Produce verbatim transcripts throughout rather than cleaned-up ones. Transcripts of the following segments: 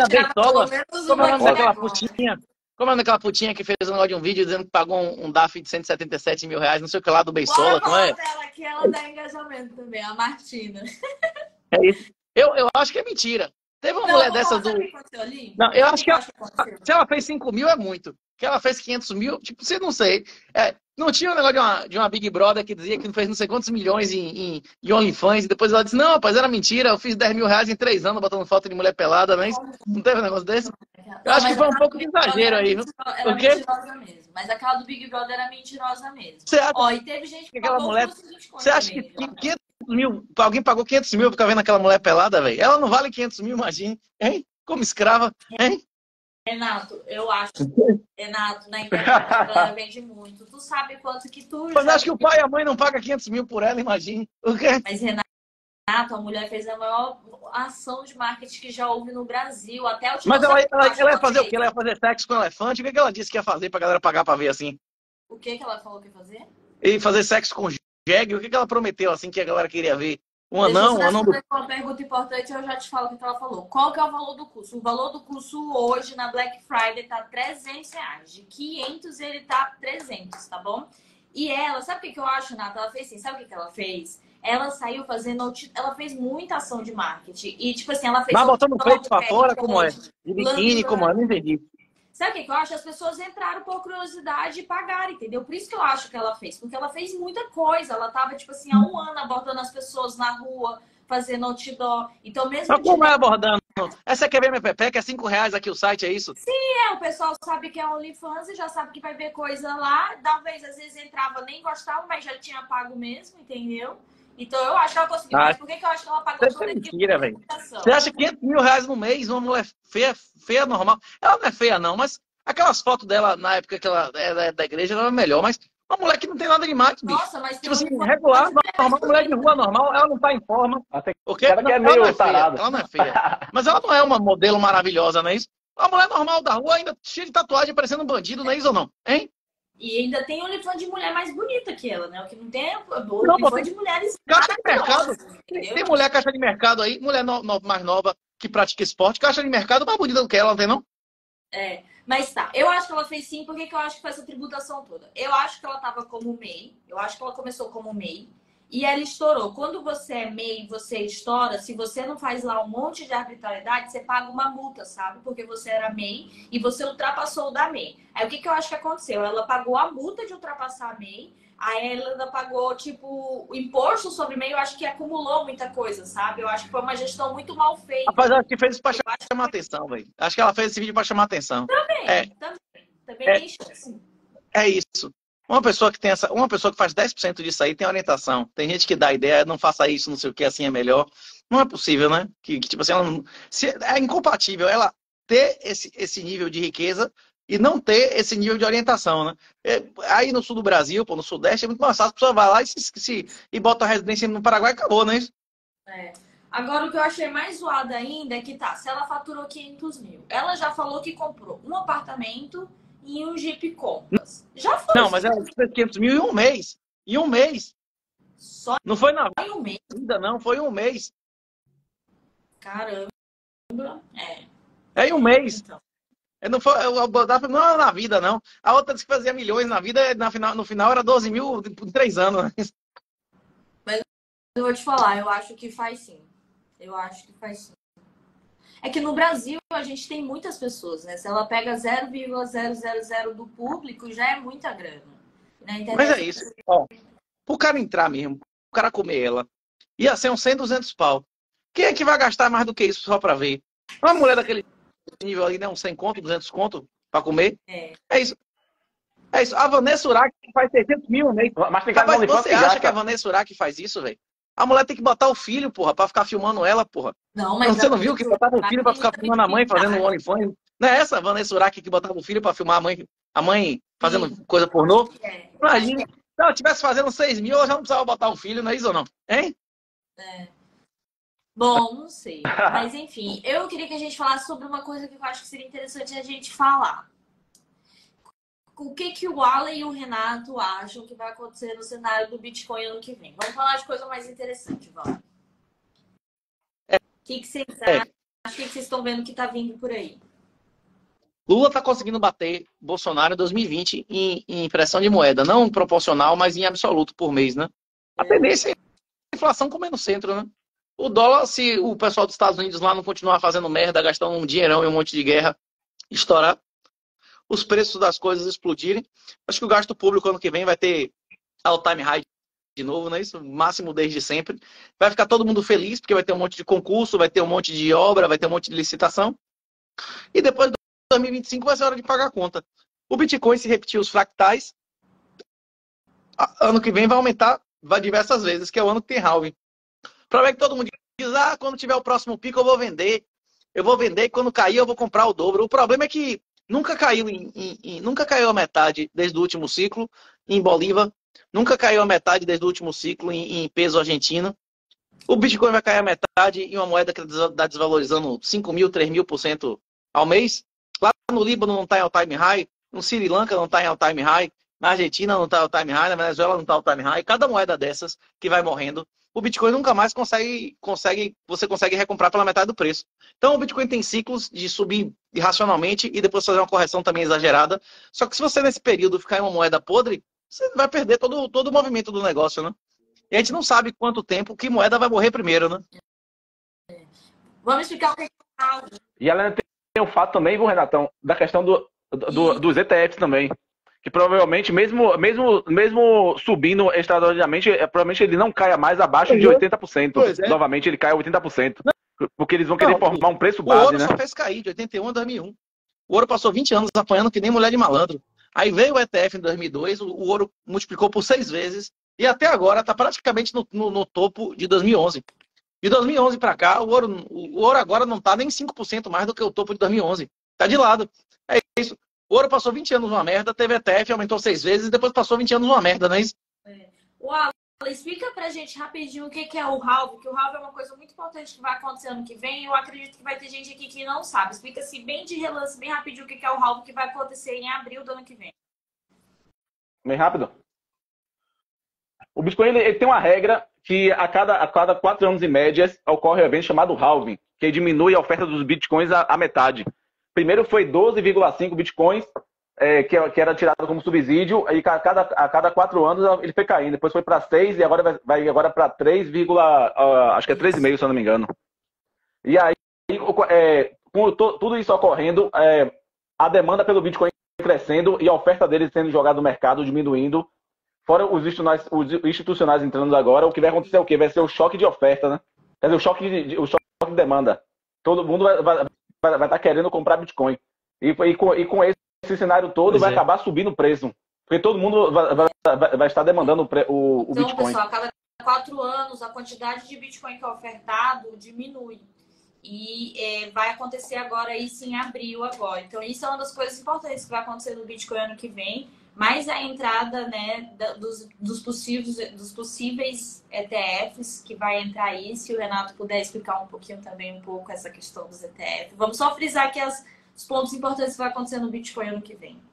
a tirar pelo Beisola, menos como é o uma nome aqui daquela agora. putinha? Como é o nome daquela putinha que fez um negócio de um vídeo dizendo que pagou um, um D A F de cento e setenta e sete mil reais, não sei o que lá, do Bora Beisola, como falar é? dela, que ela dá engajamento também, a Martina. É isso. Eu, eu acho que é mentira. Teve uma Não, mulher vamos dessas lá, sabe o do. que aconteceu ali? Não, eu Sabe o acho que que eu ela, acho que aconteceu? se ela fez cinco mil é muito. Que ela fez quinhentos mil, tipo, você não sei. É, não tinha um negócio de uma, de uma Big Brother que dizia que não fez não sei quantos milhões em, em, em OnlyFans, e depois ela disse, não, rapaz, era mentira, eu fiz dez mil reais em três anos botando foto de mulher pelada, não é isso? Não teve um negócio desse? Eu Não, acho que mas foi um aquela do pouco de Big Brother exagero era, aí, viu? mentiro... era O quê? mentirosa mesmo. Mas aquela do Big Brother era mentirosa mesmo. Você acha Ó, e teve gente que que aquela pagou o mulher. curso de Bitcoin Você acha que também já. quinhentos mil, alguém pagou quinhentos mil pra ficar vendo aquela mulher pelada, velho? Ela não vale quinhentos mil, imagine, hein? Como escrava, hein? Renato, eu acho, Renato, na internet a galera vende muito. Tu sabe quanto que tu Mas já acho que o pai e a mãe não pagam quinhentos mil por ela, imagine. O quê? Mas, Renato, a mulher fez a maior ação de marketing que já houve no Brasil. Até o Mas Tino ela, sabe o que eu ela, acho que ela ia ela fazer o fez? quê? Ela ia fazer sexo com elefante? O que, que ela disse que ia fazer pra galera pagar pra ver assim? O que que ela falou que ia fazer? E fazer sexo com jegue? O que, que ela prometeu assim que a galera queria ver? Um Deixa eu anão, só um anão do. responder uma pergunta importante e eu já te falo o que ela falou. Qual que é o valor do curso? O valor do curso hoje na Black Friday tá trezentos reais. De quinhentos ele tá trezentos, tá bom? E ela, sabe o que, que eu acho, Nata? Ela fez assim, sabe o que, que ela fez? Ela saiu fazendo, ela fez muita ação de marketing. E, tipo assim, ela fez Mas botando o outdoor peito de pra fora, Q R como é? Code, De biquíni, como é? lançando. Não entendi. Sabe o que, que eu acho? As pessoas entraram por curiosidade e pagaram, entendeu? Por isso que eu acho que ela fez. Porque ela fez muita coisa. Ela tava, tipo assim, há um ano abordando as pessoas na rua, fazendo outdoor. Então, mesmo Mas de como é dentro, abordando? Essa quer ver minha pepeca? É cinco reais aqui o site, é isso? é, o pessoal sabe que é OnlyFans e já sabe que vai ver coisa lá. Talvez, às vezes, entrava nem gostava, mas já tinha pago mesmo, entendeu? Então, eu acho que ela conseguiu. Ah, Mas por que, que eu acho que ela pagou deve ser toda essa mentira, velho. Você divulgação? acha que quinhentos mil reais no mês, uma mulher feia, feia normal? Ela não é feia, não, mas aquelas fotos dela na época que ela era da igreja ela era melhor, mas uma mulher que não tem nada demais, bicho. Nossa, mas tem Tipo assim, OnlyFans regular, de mulher mais normal, mulher de rua bonita. normal, ela não tá em forma. Até O o quê? cara que Não, é ela não meio é feia, tarado. ela não é feia. Mas ela não é uma modelo maravilhosa, não é isso? Uma mulher normal da rua ainda cheia de tatuagem, parecendo um bandido, não é isso ou não? Hein? E ainda tem OnlyFans de mulher mais bonita que ela, né? O que não tem é Não, pô, OnlyFans tem de mulheres caixa de mercado. maravilhosas, Tem, entendeu? tem mulher caixa de mercado aí, mulher no, no- mais nova que pratica esporte, caixa de mercado mais bonita do que ela, não tem não? É, mas tá, eu acho que ela fez sim, por que que eu acho que foi essa tributação toda? Eu acho que ela tava como M E I, eu acho que ela começou como M E I, e ela estourou. Quando você é M E I e você estoura, se você não faz lá um monte de arbitrariedade, você paga uma multa, sabe? Porque você era M E I e você ultrapassou o da M E I. Aí o que que eu acho que aconteceu? Ela pagou a multa de ultrapassar a M E I, aí ela ainda pagou, tipo, o imposto sobre M E I, eu acho que acumulou muita coisa, sabe? Eu acho que foi uma gestão muito mal feita. Rapaz, acho que fez isso pra Eu acho chamar atenção, velho. Acho que ela fez esse vídeo pra chamar atenção. que É, também, também, também é, tem chance. é isso. Uma pessoa que tem essa, uma pessoa que faz dez por cento disso aí tem orientação. Tem gente que dá ideia, não faça isso, não sei o que, assim é melhor. Não é possível, né? Que, que tipo assim, ela não, se, é incompatível ela ter esse, esse nível de riqueza e não ter esse nível de orientação, né? É, aí no sul do Brasil, pô, no sudeste, é muito mais fácil. A pessoa vai lá e, se, se, e bota a residência no Paraguai e acabou, né? É. Agora, o que eu achei mais zoado ainda é que tá, se ela faturou quinhentos mil, ela já falou que comprou um apartamento e um Jeep Compass. Já foi Não, isso mas ela fez quinhentos mil em um mês. Em um mês. só Não foi na em um mês. vida, não. Foi em um mês. Caramba. É, É em um mês. então. É, não foi, eu- eu- não era na vida, não. A outra disse que fazia milhões na vida, na final, no final era doze mil em três anos. Né? Mas eu vou te falar, eu acho que faz sim. Eu acho que faz sim. É que no Brasil a gente tem muitas pessoas, né? Se ela pega zero vírgula zero zero zero do público, já é muita grana. Na Mas é internet. isso. Ó, o cara entrar mesmo, o cara comer ela, ia ser uns cem, duzentos pau. Quem é que vai gastar mais do que isso só pra ver? Uma mulher daquele nível ali, né? Uns cem conto, duzentos conto pra comer. É. É isso. É isso. A Vanessa Urach faz seiscentos mil no mês. Mas tem cara no Rapaz, OnlyFans você que acha que a gasta. Vanessa Urach faz isso, velho? A mulher tem que botar o filho, porra, pra ficar filmando ela, porra. Não, Não, mas você a não viu que botava o filho pra tem ficar muita filmando a mãe fazendo um visibilidade. OnlyFans? Não é essa a Vanessa Urach que botava o filho pra filmar a mãe, a mãe fazendo Sim, coisa pornô? acho que é. Acho Imagina. que Se ela estivesse fazendo seis mil, eu já não precisava botar o filho, não é isso ou não? Hein? é. Bom, não sei. Mas enfim, eu queria que a gente falasse sobre uma coisa que eu acho que seria interessante a gente falar. O que, que o Alan e o Renato acham que vai acontecer no cenário do Bitcoin ano que vem? Vamos falar de coisa mais interessante, vamos. O que, que vocês É. acham O que vocês estão vendo que está vindo por aí? Lula está conseguindo bater Bolsonaro em dois mil e vinte em, em impressão de moeda, não proporcional, mas em absoluto por mês, né? A tendência é a inflação comer no centro, né? O dólar, se o pessoal dos Estados Unidos lá não continuar fazendo merda, gastando um dinheirão e um monte de guerra, estourar, os preços das coisas explodirem, acho que o gasto público ano que vem vai ter all-time high de novo, né? Isso, máximo desde sempre. Vai ficar todo mundo feliz, porque vai ter um monte de concurso, vai ter um monte de obra, vai ter um monte de licitação. E depois de dois mil e vinte e cinco vai ser hora de pagar a conta. O Bitcoin, se repetir os fractais, ano que vem vai aumentar vai diversas vezes, que é o ano que tem halving. O problema é que todo mundo diz, ah, quando tiver o próximo pico eu vou vender. Eu vou vender e quando cair eu vou comprar o dobro. O problema é que nunca caiu, em, em, em, nunca caiu a metade desde o último ciclo em Bolívar. Nunca caiu a metade desde o último ciclo em, em peso argentino. O Bitcoin vai cair a metade em uma moeda que está desvalorizando cinco mil, três mil por cento ao mês. Lá no Líbano não está em all-time high. No Sri Lanka não está em all-time high. Na Argentina não está em all-time high. Na Venezuela não está em all-time high. Cada moeda dessas que vai morrendo, o Bitcoin nunca mais consegue, consegue, você consegue recomprar pela metade do preço. Então o Bitcoin tem ciclos de subir irracionalmente e depois fazer uma correção também exagerada. Só que se você nesse período ficar em uma moeda podre, você vai perder todo, todo o movimento do negócio, né? E a gente não sabe quanto tempo, que moeda vai morrer primeiro, né? Vamos explicar o que é halving. E ela tem, tem o fato também, viu, Renatão, da questão do, do, dos E T Fs também. Que provavelmente, mesmo, mesmo, mesmo subindo extraordinariamente, é, provavelmente ele não caia mais abaixo de oitenta por cento. É. Novamente ele cai a oitenta por cento. Não. Porque eles vão querer não, formar um preço base, né? O ouro né? só fez cair de oitenta e um a dois mil e um. O ouro passou vinte anos apanhando que nem mulher de malandro. Aí veio o E T F em dois mil e dois, o ouro multiplicou por seis vezes e até agora está praticamente no, no, no topo de dois mil e onze. De dois mil e onze para cá, o ouro, o ouro agora não está nem cinco por cento mais do que o topo de dois mil e onze. Está de lado. É isso. O ouro passou vinte anos numa merda, teve E T F, aumentou seis vezes e depois passou vinte anos numa merda, não é isso? É. Uau, explica pra gente rapidinho o que é o halving, que o halving é uma coisa muito importante que vai acontecer ano que vem. Eu acredito que vai ter gente aqui que não sabe. Explica-se bem de relance, bem rapidinho o que é o halving que vai acontecer em abril do ano que vem. Bem rápido. O Bitcoin ele, ele tem uma regra que a cada, a cada quatro anos em média ocorre um evento chamado halving, que diminui a oferta dos Bitcoins à, à metade. Primeiro foi doze vírgula cinco Bitcoins, é, que, que era tirado como subsídio, e a cada, a cada quatro anos ele foi caindo. Depois foi para seis e agora vai, vai agora para três, uh, acho que é três vírgula cinco, se eu não me engano. E aí, é, com to, tudo isso ocorrendo, é, a demanda pelo Bitcoin crescendo e a oferta dele sendo jogada no mercado diminuindo. Fora os institucionais, os institucionais entrando agora, o que vai acontecer é o quê? Vai ser o choque de oferta, né? Quer dizer, o choque de, o choque de demanda. Todo mundo vai, vai, vai, vai estar querendo comprar Bitcoin. E, e, com, e com esse, esse cenário todo, pois vai é. acabar subindo o preço. Porque todo mundo vai, vai, vai, vai estar demandando o, o, o então, Bitcoin. Pessoal, a cada quatro anos, a quantidade de Bitcoin que é ofertado diminui. E é, vai acontecer agora isso em abril agora. Então, isso é uma das coisas importantes que vai acontecer no Bitcoin ano que vem. Mais a entrada, né, dos, dos, possíveis, dos possíveis E T Fs que vai entrar aí. Se o Renato puder explicar um pouquinho também um pouco essa questão dos E T Fs. Vamos só frisar aqui as, os pontos importantes que vai acontecer no Bitcoin ano que vem.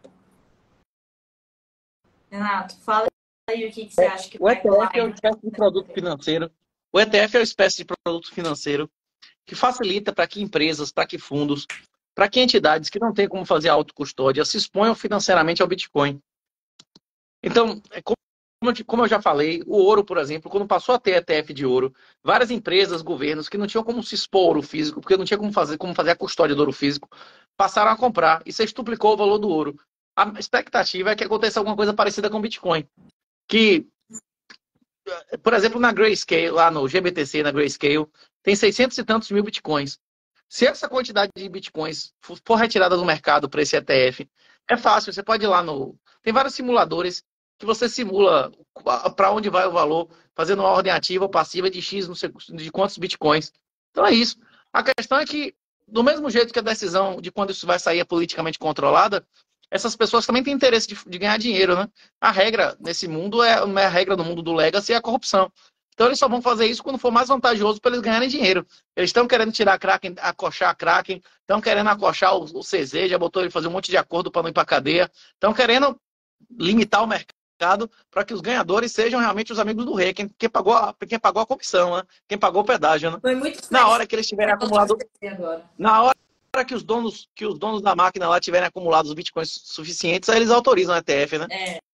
Renato, fala aí o que, que você acha que o vai E T F é uma espécie de produto financeiro. O E T F é uma espécie de produto financeiro que facilita para que empresas, para que fundos, para que entidades que não têm como fazer autocustódia se exponham financeiramente ao Bitcoin. Então, como eu já falei, o ouro, por exemplo, quando passou a ter E T F de ouro, várias empresas, governos que não tinham como se expor ao ouro físico, porque não tinha como fazer, como fazer a custódia do ouro físico, passaram a comprar e isso duplicou o valor do ouro. A expectativa é que aconteça alguma coisa parecida com o Bitcoin. Que, por exemplo, na Grayscale, lá no G B T C, na Grayscale, tem seiscentos e tantos mil Bitcoins. Se essa quantidade de Bitcoins for retirada do mercado para esse E T F, é fácil. Você pode ir lá no... Tem vários simuladores que você simula para onde vai o valor, fazendo uma ordem ativa ou passiva de X, não sei de quantos Bitcoins. Então é isso. A questão é que, do mesmo jeito que a decisão de quando isso vai sair é politicamente controlada, essas pessoas também têm interesse de, de ganhar dinheiro, né? A regra nesse mundo, é, a regra no mundo do Legacy é a corrupção. Então eles só vão fazer isso quando for mais vantajoso para eles ganharem dinheiro. Eles estão querendo tirar a Kraken, acochar a Kraken, estão querendo acochar o, o C Z, já botou ele fazer um monte de acordo para não ir para a cadeia, estão querendo limitar o mercado para que os ganhadores sejam realmente os amigos do rei, quem, quem, pagou, a, quem pagou a comissão, né? Quem pagou o pedágio, né? Foi muito Na hora que eles tiverem acumulado, na hora que os donos que os donos da máquina lá tiverem acumulado os bitcoins suficientes, aí eles autorizam o E T F, né? É.